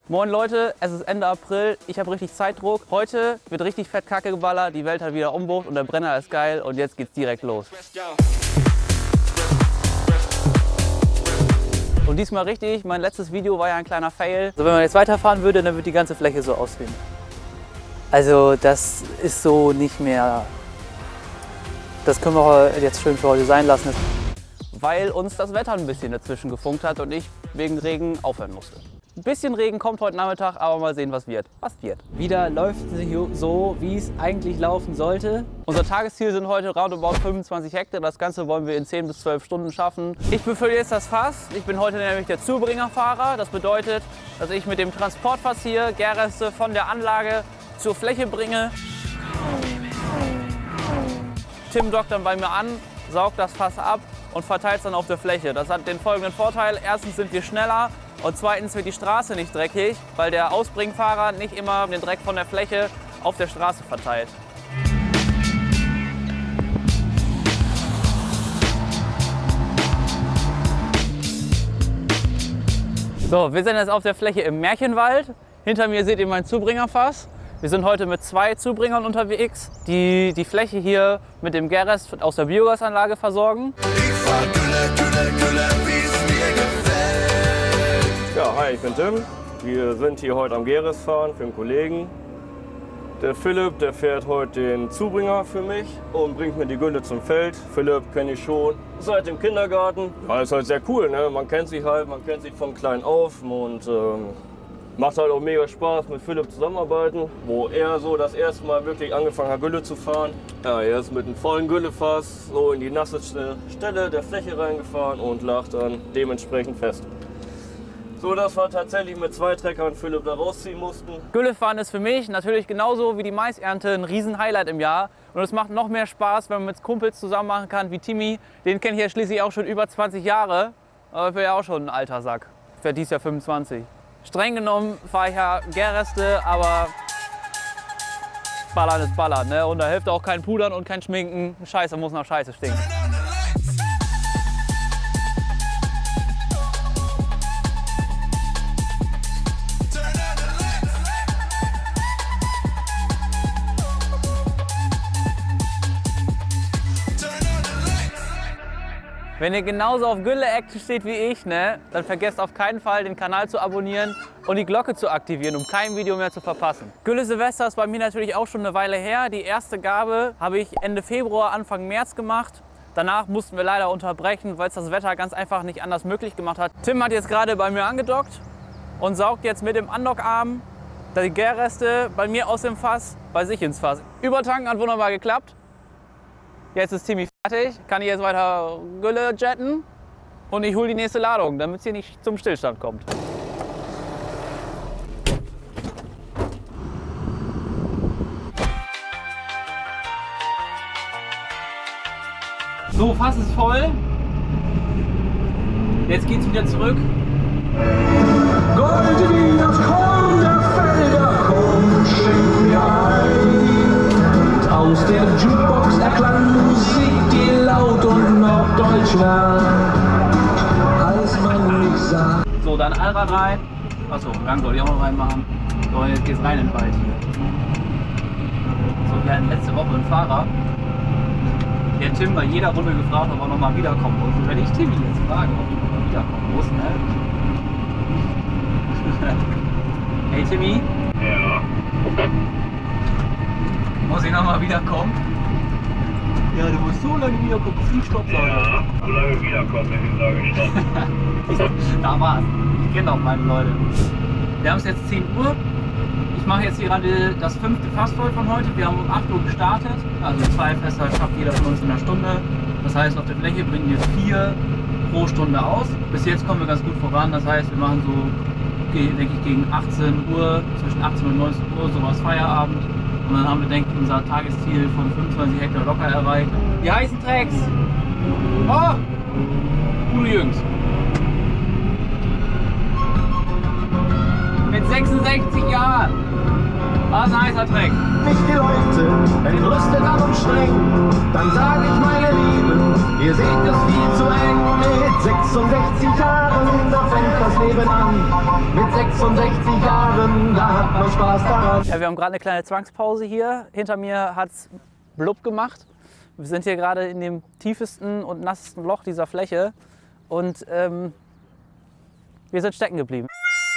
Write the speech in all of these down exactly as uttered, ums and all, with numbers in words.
Moin Leute, es ist Ende April, ich habe richtig Zeitdruck. Heute wird richtig fett Kacke geballert, die Welt hat wieder Umbruch und der Brenner ist geil und jetzt geht's direkt los. Und diesmal richtig, mein letztes Video war ja ein kleiner Fail. Also wenn man jetzt weiterfahren würde, dann wird die ganze Fläche so aussehen. Also das ist so nicht mehr, das können wir jetzt schön für heute sein lassen. Weil uns das Wetter ein bisschen dazwischen gefunkt hat und ich wegen Regen aufhören musste. Ein bisschen Regen kommt heute Nachmittag, aber mal sehen, was wird. Was wird. Wieder läuft es so, wie es eigentlich laufen sollte. Unser Tagesziel sind heute roundabout fünfundzwanzig Hektar. Das Ganze wollen wir in zehn bis zwölf Stunden schaffen. Ich befülle jetzt das Fass. Ich bin heute nämlich der Zubringerfahrer. Das bedeutet, dass ich mit dem Transportfass hier Gärreste von der Anlage zur Fläche bringe. Tim dockt dann bei mir an, saugt das Fass ab und verteilt es dann auf der Fläche. Das hat den folgenden Vorteil. Erstens sind wir schneller. Und zweitens wird die Straße nicht dreckig, weil der Ausbringfahrer nicht immer den Dreck von der Fläche auf der Straße verteilt. So, wir sind jetzt auf der Fläche im Märchenwald. Hinter mir seht ihr mein Zubringerfass. Wir sind heute mit zwei Zubringern unterwegs, die die Fläche hier mit dem Gärrest aus der Biogasanlage versorgen. Ich fahr Gülle, Gülle, Gülle, wie's mir gefällt. Ja, hi, ich bin Tim. Wir sind hier heute am Gärrest fahren für einen Kollegen. Der Philipp, der fährt heute den Zubringer für mich und bringt mir die Gülle zum Feld. Philipp kenne ich schon seit dem Kindergarten. Ja, ist halt sehr cool, ne? Man kennt sich halt, man kennt sich von klein auf und ähm, macht halt auch mega Spaß mit Philipp zusammenarbeiten, wo er so das erste Mal wirklich angefangen hat, Gülle zu fahren. Ja, er ist mit einem vollen Güllefass so in die nasse Stelle der Fläche reingefahren und lag dann dementsprechend fest. So, dass wir tatsächlich mit zwei Treckern Philipp da rausziehen mussten. Güllefahren ist für mich natürlich genauso wie die Maisernte ein riesen Highlight im Jahr. Und es macht noch mehr Spaß, wenn man mit Kumpels zusammen machen kann wie Timmy. Den kenne ich ja schließlich auch schon über zwanzig Jahre. Aber ich bin ja auch schon ein alter Sack. Ich werde dieses Jahr fünfundzwanzig. Streng genommen fahre ich ja Gärreste, aber Ballern ist Ballern, ne? Und da hilft auch kein Pudern und kein Schminken. Scheiße muss nach Scheiße stinken. Wenn ihr genauso auf Gülle-Action steht wie ich, ne, dann vergesst auf keinen Fall, den Kanal zu abonnieren und die Glocke zu aktivieren, um kein Video mehr zu verpassen. Gülle Silvester ist bei mir natürlich auch schon eine Weile her. Die erste Gabe habe ich Ende Februar, Anfang März gemacht. Danach mussten wir leider unterbrechen, weil es das Wetter ganz einfach nicht anders möglich gemacht hat. Tim hat jetzt gerade bei mir angedockt und saugt jetzt mit dem Andockarm die Gärreste bei mir aus dem Fass bei sich ins Fass. Übertanken hat wunderbar geklappt. Jetzt ist Timmy fertig, kann ich jetzt weiter Gülle jetten und ich hole die nächste Ladung, damit es hier nicht zum Stillstand kommt. So, Fass ist voll. Jetzt geht's wieder zurück. Gold wie das Korn der Felder, komm, schenk mir ein. Aus der Jukebox erklang Musik, die laut und norddeutsch war, als man mich sah. So, dann Allrad rein. Achso, Gang soll ich auch noch reinmachen. So, jetzt geht's rein in den Wald hier. So, wir hatten letzte Woche einen Fahrer. Der Tim bei jeder Runde gefragt, ob er nochmal wiederkommen muss. Und wenn ich Timmy jetzt frage, ob er nochmal wiederkommen muss, ne? Hey Timmy? Ja. Muss ich nochmal wiederkommen? Ja, du musst so lange wiederkommen, bis die Stopp sagen. Ja, so lange wiederkommen, wenn ich sage Stopp. Da war's. Ich kenne auch meine Leute. Wir haben es jetzt zehn Uhr. Ich mache jetzt hier gerade das fünfte Fass voll von heute. Wir haben um acht Uhr gestartet. Also zwei Fässer schafft jeder von uns in einer Stunde. Das heißt, auf der Fläche bringen wir vier pro Stunde aus. Bis jetzt kommen wir ganz gut voran. Das heißt, wir machen so, denke ich, gegen achtzehn Uhr, zwischen achtzehn und neunzehn Uhr sowas Feierabend. Und dann haben wir, denke ich, unser Tagesziel von fünfundzwanzig Hektar locker erreicht. Die heißen Tracks. Oh! Gute Jungs. Mit sechsundsechzig Jahren. Was ein heißer Dreck. Mich die Leute entrüstet an und streng, dann sag ich, meine Lieben, ihr seht es viel zu eng. Mit sechsundsechzig Jahren, da fängt das Leben an. Mit sechsundsechzig Jahren, da hat man Spaß daran. Ja, wir haben gerade eine kleine Zwangspause hier. Hinter mir hat es blub gemacht. Wir sind hier gerade in dem tiefesten und nassesten Loch dieser Fläche und ähm, wir sind stecken geblieben.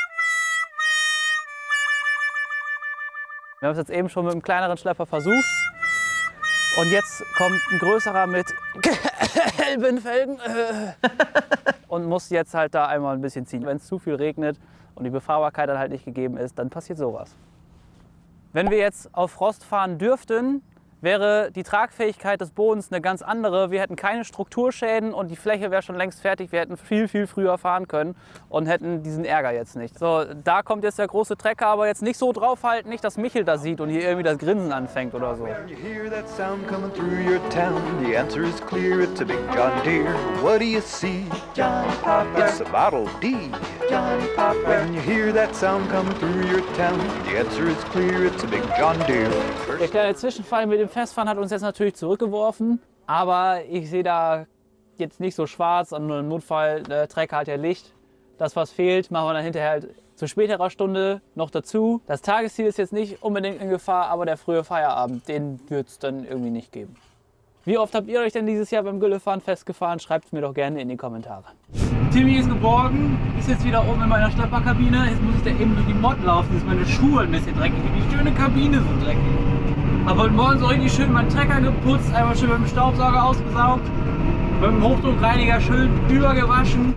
Wir haben es jetzt eben schon mit einem kleineren Schlepper versucht und jetzt kommt ein größerer mit gelben Felgen und muss jetzt halt da einmal ein bisschen ziehen. Wenn es zu viel regnet und die Befahrbarkeit dann halt nicht gegeben ist, dann passiert sowas. Wenn wir jetzt auf Frost fahren dürften, wäre die Tragfähigkeit des Bodens eine ganz andere. Wir hätten keine Strukturschäden und die Fläche wäre schon längst fertig. Wir hätten viel, viel früher fahren können und hätten diesen Ärger jetzt nicht. So, da kommt jetzt der große Trecker, aber jetzt nicht so draufhalten, nicht, dass Michel das sieht und hier irgendwie das Grinsen anfängt oder so. You hear that sound coming through your town. The answer is clear, it's a big John Deere. What do you see? Johnny Popper. It's a Model D. Johnny Popper. When you hear that sound coming through your town, the answer is clear, it's a big John Deere. Der kleine Zwischenfall mit dem Festfahren hat uns jetzt natürlich zurückgeworfen, aber ich sehe da jetzt nicht so schwarz, und im Notfall, der Trecker hat ja Licht. Das, was fehlt, machen wir dann hinterher halt zu späterer Stunde noch dazu. Das Tagesziel ist jetzt nicht unbedingt in Gefahr, aber der frühe Feierabend, den wird es dann irgendwie nicht geben. Wie oft habt ihr euch denn dieses Jahr beim Güllefahren festgefahren? Schreibt es mir doch gerne in die Kommentare. Timmy ist geborgen, ist jetzt wieder oben in meiner Schlepperkabine. Jetzt muss ich da eben durch die Mod laufen, jetzt sind meine Schuhe ein bisschen dreckig und die schöne Kabine so dreckig. Aber heute Morgen so richtig schön meinen Trecker geputzt, einmal schön mit dem Staubsauger ausgesaugt, mit dem Hochdruckreiniger schön übergewaschen.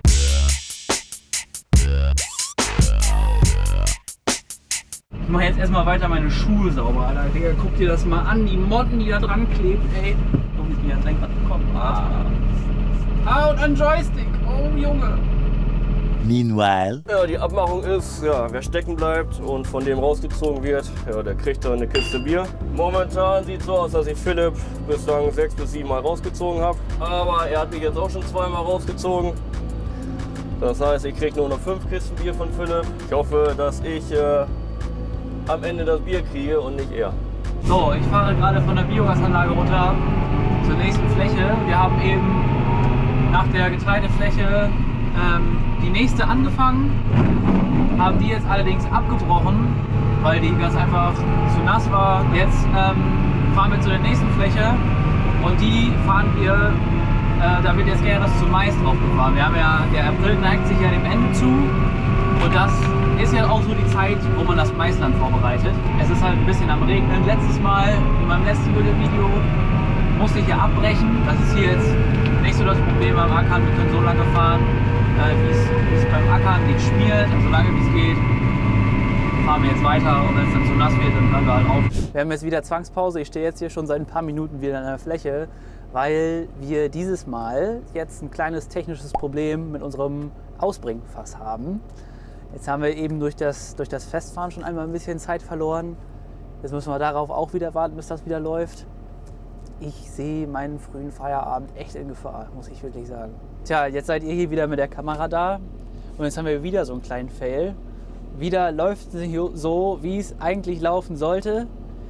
Ich mache jetzt erstmal weiter meine Schuhe sauber, Alter. Digga, guck dir das mal an, die Motten, die da dran klebt, ey. Oh, ich bin ja Lenkrad bekommen. Ah. ah, und ein Joystick. Oh, Junge. Meanwhile. Ja, die Abmachung ist, ja, wer stecken bleibt und von dem rausgezogen wird, ja, der kriegt dann eine Kiste Bier. Momentan sieht es so aus, dass ich Philipp bislang sechs bis sieben Mal rausgezogen habe. Aber er hat mich jetzt auch schon zweimal rausgezogen. Das heißt, ich kriege nur noch fünf Kisten Bier von Philipp. Ich hoffe, dass ich äh, am Ende das Bier kriege und nicht er. So, ich fahre gerade von der Biogasanlage runter zur nächsten Fläche. Wir haben eben nach der Getreidefläche ähm, die nächste angefangen, haben die jetzt allerdings abgebrochen, weil die ganz einfach zu nass war. Jetzt ähm, fahren wir zu der nächsten Fläche und die fahren wir, äh, da wird jetzt gerne das zum Mais drauf gefahren. Wir haben ja, der April neigt sich ja dem Ende zu und das ist ja auch so die Zeit, wo man das Maisland vorbereitet. Es ist halt ein bisschen am Regnen. Letztes Mal, in meinem letzten Video, musste ich ja abbrechen. Das ist hier jetzt nicht so das Problem beim Ackern. Wir können so lange fahren, äh, wie es beim Ackern nicht schmiert. Und so lange wie es geht, fahren wir jetzt weiter. Und wenn es dann zu nass wird, dann hören wir halt auf. Wir haben jetzt wieder Zwangspause. Ich stehe jetzt hier schon seit ein paar Minuten wieder an der Fläche, weil wir dieses Mal jetzt ein kleines technisches Problem mit unserem Ausbringfass haben. Jetzt haben wir eben durch das, durch das Festfahren schon einmal ein bisschen Zeit verloren. Jetzt müssen wir darauf auch wieder warten, bis das wieder läuft. Ich sehe meinen frühen Feierabend echt in Gefahr, muss ich wirklich sagen. Tja, jetzt seid ihr hier wieder mit der Kamera da und jetzt haben wir wieder so einen kleinen Fail. Wieder läuft es so, wie es eigentlich laufen sollte.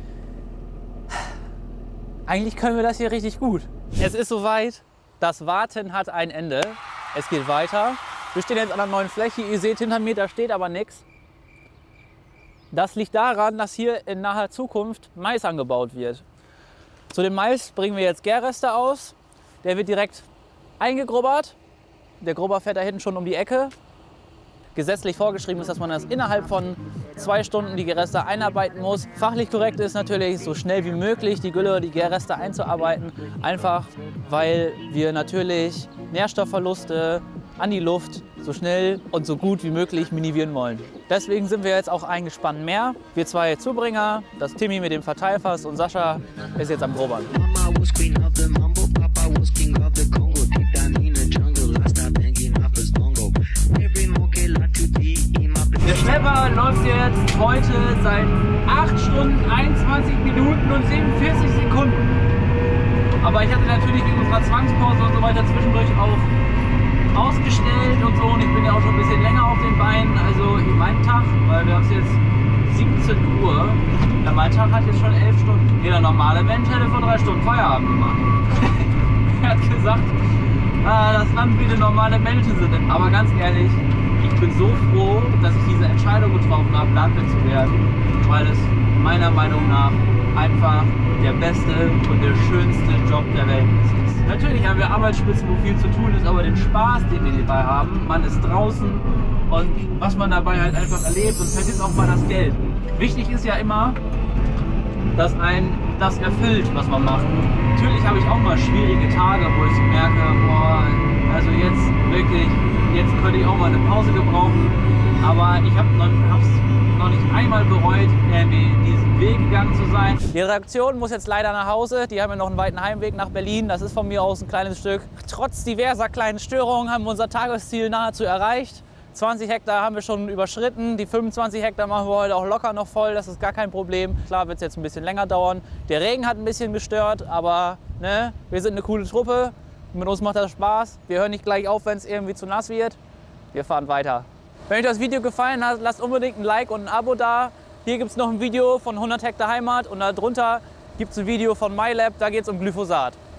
Eigentlich können wir das hier richtig gut. Es ist soweit, das Warten hat ein Ende. Es geht weiter. Wir stehen jetzt an einer neuen Fläche. Ihr seht hinter mir, da steht aber nichts. Das liegt daran, dass hier in naher Zukunft Mais angebaut wird. Zu dem Mais bringen wir jetzt Gärreste aus. Der wird direkt eingegrubbert. Der Grubber fährt da hinten schon um die Ecke. Gesetzlich vorgeschrieben ist, dass man das innerhalb von zwei Stunden die Gärreste einarbeiten muss. Fachlich korrekt ist natürlich, so schnell wie möglich die Gülle, die Gärreste einzuarbeiten. Einfach, weil wir natürlich Nährstoffverluste an die Luft so schnell und so gut wie möglich minimieren wollen. Deswegen sind wir jetzt auch eingespannt mehr. Wir zwei Zubringer, das Timmy mit dem Verteilfass und Sascha ist jetzt am Grubbern. Der Schlepper läuft jetzt heute seit acht Stunden, einundzwanzig Minuten und siebenundvierzig Sekunden. Aber ich hatte natürlich wegen unserer Zwangspause und so weiter zwischendurch auch ausgestellt und so. Und ich bin ja auch schon ein bisschen länger auf den Beinen, also in meinem Tag, weil wir haben es jetzt siebzehn Uhr. Ja, mein Tag hat jetzt schon elf Stunden. Jeder normale Mensch hätte vor drei Stunden Feierabend gemacht. Er hat gesagt, ah, das Land viele normale Menschen sind. Aber ganz ehrlich, ich bin so froh, dass ich diese Entscheidung getroffen habe, Landwirt zu werden, weil es meiner Meinung nach einfach der beste und der schönste Job der Welt ist. Natürlich haben wir Arbeitsspitzen, wo viel zu tun ist, aber den Spaß, den wir dabei haben, man ist draußen und was man dabei halt einfach erlebt und vergisst auch mal das Geld. Wichtig ist ja immer, dass ein das erfüllt, was man macht. Natürlich habe ich auch mal schwierige Tage, wo ich so merke, boah, also jetzt wirklich, jetzt könnte ich auch mal eine Pause gebrauchen, aber ich habe noch, hab's noch nicht einmal bereut, irgendwie diesen Weg gegangen zu sein. Die Redaktion muss jetzt leider nach Hause, die haben ja noch einen weiten Heimweg nach Berlin, das ist von mir aus ein kleines Stück. Trotz diverser kleinen Störungen haben wir unser Tagesziel nahezu erreicht. zwanzig Hektar haben wir schon überschritten, die fünfundzwanzig Hektar machen wir heute auch locker noch voll, das ist gar kein Problem. Klar wird es jetzt ein bisschen länger dauern, der Regen hat ein bisschen gestört, aber ne, wir sind eine coole Truppe, mit uns macht das Spaß. Wir hören nicht gleich auf, wenn es irgendwie zu nass wird, wir fahren weiter. Wenn euch das Video gefallen hat, lasst unbedingt ein Like und ein Abo da. Hier gibt es noch ein Video von hundert Hektar Heimat und darunter gibt es ein Video von MyLab, da geht es um Glyphosat.